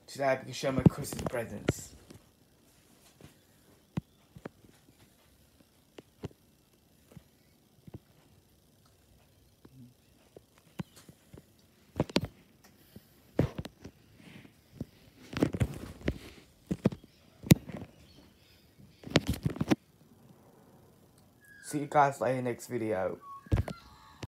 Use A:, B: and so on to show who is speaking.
A: so that I can show my Christmas presents. See you guys later next video.